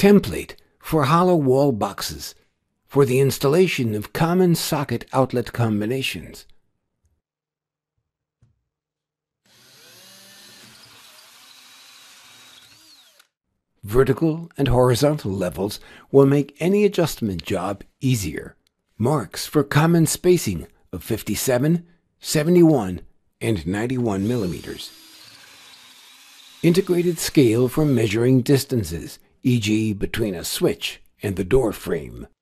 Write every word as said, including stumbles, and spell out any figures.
Template for hollow wall boxes for the installation of common socket outlet combinations. Vertical and horizontal levels will make any adjustment job easier. Marks for common spacing of fifty-seven, seventy-one, and ninety-one millimeters. Integrated scale for measuring distances, for example between a switch and the door frame.